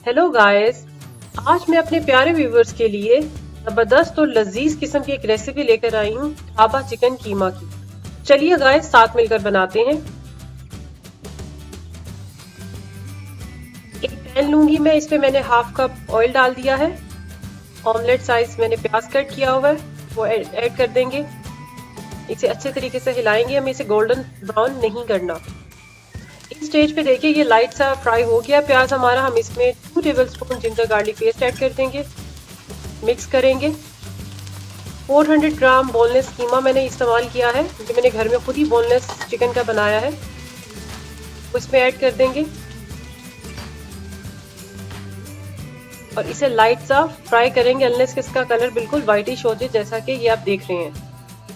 Hello guys, आज मैं अपने प्यारे व्यूवर्स के लिए जबरदस्त और लजीज किस्म की एक रेसिपी लेकर आई हूँ ढाबा चिकन कीमा की। चलिए गाइस साथ मिलकर बनाते हैं। एक पैन लूंगी मैं, इस पे मैंने हाफ कप ऑयल डाल दिया है। ऑमलेट साइज मैंने प्याज कट किया हुआ है, वो ऐड कर देंगे। इसे अच्छे तरीके से हिलाएंगे, हमें इसे गोल्डन ब्राउन नहीं करना। इस स्टेज पे देखिए ये लाइट सा फ्राई हो गया प्याज हमारा। हम इसमें 2 tablespoon ginger garlic paste add कर देंगे, मिक्स करेंगे। 400 ग्राम बोनलेस कीमा मैंने इस्तेमाल किया है, जो मैंने घर में खुद ही बोनलेस चिकन का बनाया है, उसमें ऐड कर देंगे और इसे लाइट सा फ्राई करेंगे अनलेस कि इसका कलर बिल्कुल व्हाइटिश हो जाए, जैसा कि ये आप देख रहे हैं।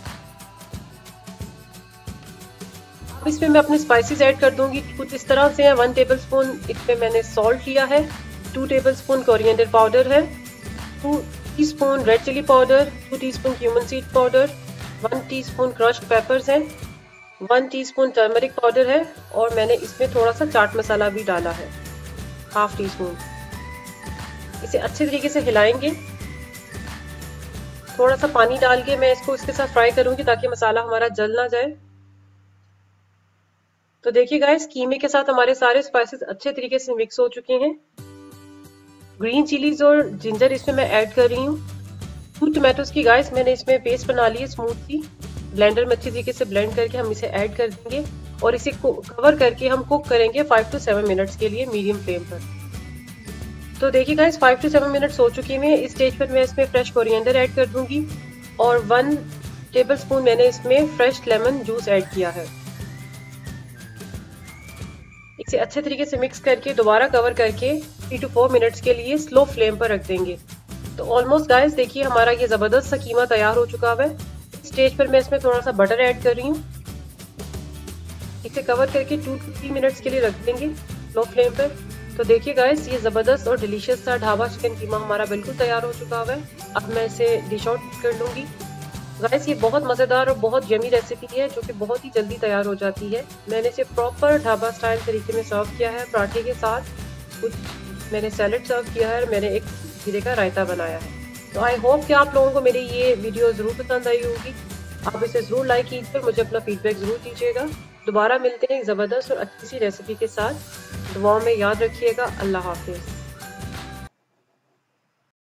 अब इसमें मैं अपने स्पाइसेस ऐड कर दूंगी, कुछ इस तरह से है। 1 टेबलस्पून इसमें मैंने सॉल्ट लिया है, 2 टेबलस्पून कोरिएंडर पाउडर है, 2 teaspoon red chilli powder, 2 teaspoon cumin seed powder, 1 teaspoon crushed peppers है, 1 टीस्पून टर्मरिक पाउडर है और मैंने इसमें थोड़ा सा चाट मसाला भी डाला है, हाफ टी स्पून। इसे अच्छे तरीके से हिलाएंगे। थोड़ा सा पानी डाल के मैं इसको इसके साथ फ्राई करूंगी ताकि मसाला हमारा जल ना जाए। तो देखिए गाइस, कीमे के साथ हमारे सारे स्पाइसेस अच्छे तरीके से मिक्स हो चुके हैं। ग्रीन चिलीज और जिंजर इसमें मैं ऐड कर रही हूँ। 2 टमाटोज की गाइस मैंने इसमें पेस्ट बना ली है स्मूथ सी, ब्लेंडर में अच्छी तरीके से ब्लेंड करके हम इसे ऐड कर देंगे और इसे कवर करके हम कुक करेंगे 5 to 7 मिनट्स के लिए मीडियम फ्लेम पर। तो देखिए गाइस 5 to 7 मिनट्स हो चुके हैं। इस स्टेज पर मैं इसमें फ्रेश कोरिएंडर ऐड कर दूंगी और 1 टेबलस्पून मैंने इसमें फ्रेश लेमन जूस ऐड किया है। इसे अच्छे तरीके से मिक्स करके दोबारा कवर करके 3 to 4 मिनट्स के लिए स्लो फ्लेम पर रख देंगे। तो ऑलमोस्ट गाइस देखिए हमारा ये जबरदस्त सा कीमा तैयार हो चुका है। इस स्टेज पर मैं इसमें थोड़ा सा बटर ऐड कर रही हूँ। इसे कवर करके 2 to 3 मिनट्स के लिए रख देंगे स्लो फ्लेम पर। तो देखिए गाइस ये जबरदस्त और डिलीशियस सा ढाबा चिकन कीमा हमारा बिल्कुल तैयार हो चुका है। अब मैं इसे डिश आउट कर लूंगी। गाइस ये बहुत मज़ेदार और बहुत यमी रेसिपी है जो कि बहुत ही जल्दी तैयार हो जाती है। मैंने इसे प्रॉपर ढाबा स्टाइल तरीके में सर्व किया है पराठे के साथ। कुछ मैंने सैलेड सर्व किया है और मैंने एक खीरे का रायता बनाया है। तो आई होप कि आप लोगों को मेरी ये वीडियो ज़रूर पसंद आई होगी। आप इसे ज़रूर लाइक कीजिए, मुझे अपना फीडबैक ज़रूर दीजिएगा। दोबारा मिलते हैं एक ज़बरदस्त और अच्छी सी रेसिपी के साथ। दुआओं में याद रखिएगा। अल्लाह हाफिज़।